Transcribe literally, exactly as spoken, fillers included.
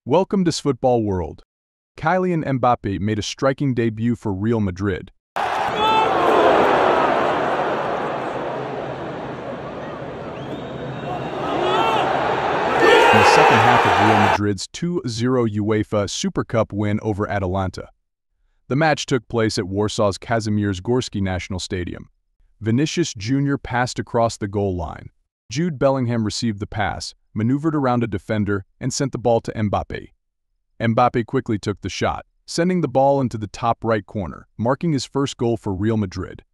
Welcome to Football World. Kylian Mbappe made a striking debut for Real Madrid. In the second half of Real Madrid's two zero UEFA Super Cup win over Atalanta. The match took place at Warsaw's Kazimierz Gorski National Stadium. Vinicius Junior passed across the goal line. Jude Bellingham received the pass, maneuvered around a defender, and sent the ball to Mbappe. Mbappe quickly took the shot, sending the ball into the top right corner, marking his first goal for Real Madrid.